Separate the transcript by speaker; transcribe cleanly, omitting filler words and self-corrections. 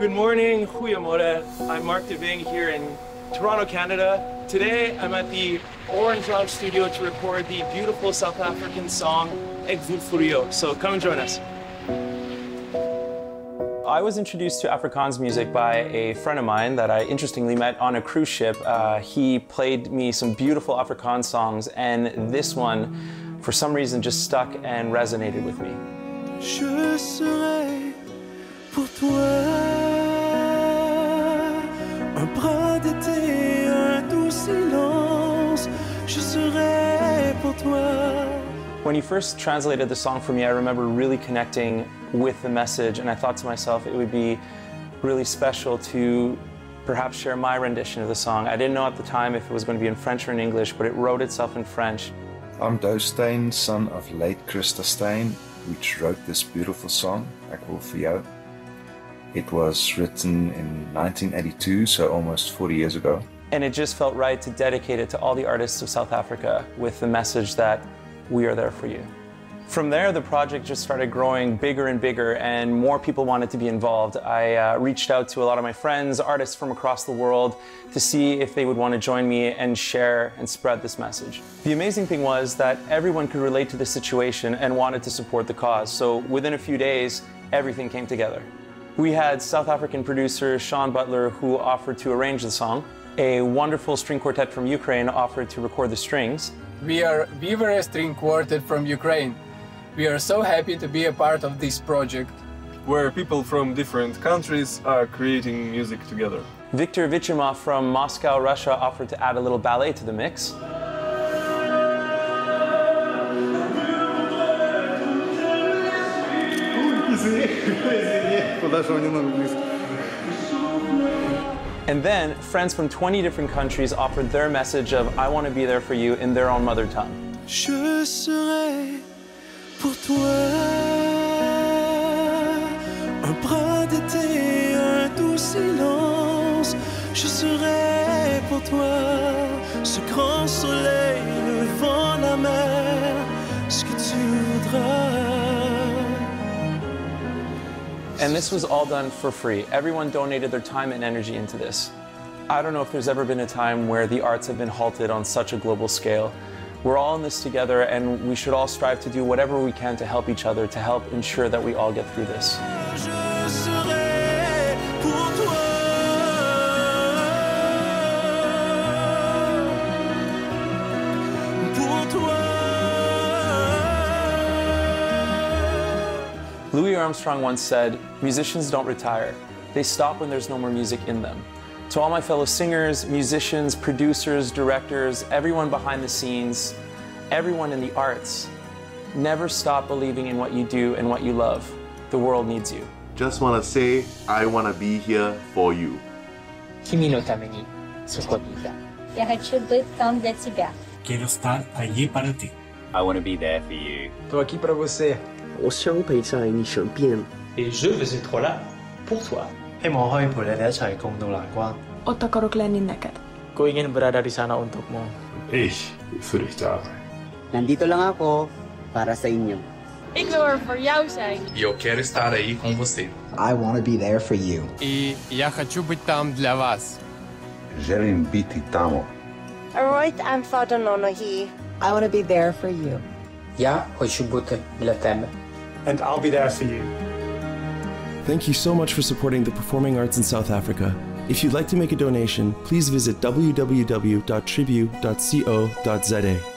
Speaker 1: Good morning, goeiemorgen. I'm Mark Deving here in Toronto, Canada. Today I'm at the Orange Lounge studio to record the beautiful South African song Ek Voel Vir Jou. So come and join us. I was introduced to Afrikaans music by a friend of mine that I interestingly met on a cruise ship. He played me some beautiful Afrikaans songs, and this one, for some reason, just stuck and resonated with me. Je serai pour toi un bras d'été, un doux silence. Je serai pour toi. When he first translated the song for me, I remember really connecting with the message, and I thought to myself it would be really special to perhaps share my rendition of the song. I didn't know at the time if it was going to be in French or in English, but it wrote itself in French.
Speaker 2: I'm Douw Steyn, son of late Christa Steyn, which wrote this beautiful song, Ek Voel Vir Jou. It was written in 1982, so almost 40 years ago.
Speaker 1: And it just felt right to dedicate it to all the artists of South Africa with the message that we are there for you. From there, the project just started growing bigger and bigger, and more people wanted to be involved. I reached out to a lot of my friends, artists from across the world, to see if they would want to join me and share and spread this message. The amazing thing was that everyone could relate to the situation and wanted to support the cause. So within a few days, everything came together. We had South African producer Sean Butler, who offered to arrange the song. A wonderful string quartet from Ukraine offered to record the strings.
Speaker 3: We are Vivere String Quartet from Ukraine. We are so happy to be a part of this project,
Speaker 4: where people from different countries are creating music together.
Speaker 1: Viktor Vichimov from Moscow, Russia offered to add a little ballet to the mix. And then friends from 20 different countries offered their message of I want to be there for you in their own mother tongue. Je serai pour toi un bras d'été, un doux silence. Je serai pour toi ce grand soleil, le vent, la mer, ce que tu voudras. And this was all done for free. Everyone donated their time and energy into this. I don't know if there's ever been a time where the arts have been halted on such a global scale. We're all in this together, and we should all strive to do whatever we can to help each other, to help ensure that we all get through this. Louis Armstrong once said, musicians don't retire. They stop when there's no more music in them. To all my fellow singers, musicians, producers, directors, everyone behind the scenes, everyone in the arts, never stop believing in what you do and what you love. The world needs you.
Speaker 5: Just want to say, I want to be here for you.
Speaker 6: 君のためにそこにいた.
Speaker 7: Я хочу быть там для тебя.
Speaker 8: Quiero estar allí para ti.
Speaker 9: I want to be there for you.
Speaker 3: Tô aqui para você.
Speaker 10: 我想陪在你身邊.
Speaker 11: Et je veux être là pour toi.
Speaker 12: 希望可以陪你哋一齊共度難關.
Speaker 13: Ott akarok lenni neked.
Speaker 12: Ko ingin berada di sana untukmu.
Speaker 14: Für dich da sein.
Speaker 10: Nandito lang ako para sa inyo.
Speaker 15: Ik wil er voor jou zijn.
Speaker 16: Eu quero estar aí com você.
Speaker 17: I want to be there for you.
Speaker 18: И я хочу быть там для вас.
Speaker 14: Želim biti tamo.
Speaker 7: Alright, I'm Father Nonohi.
Speaker 13: I want to be there for you.
Speaker 6: Я хочу бути для тебе.
Speaker 8: And I'll be there for you.
Speaker 19: Thank you so much for supporting the performing arts in South Africa. If you'd like to make a donation, please visit www.tribute.co.za.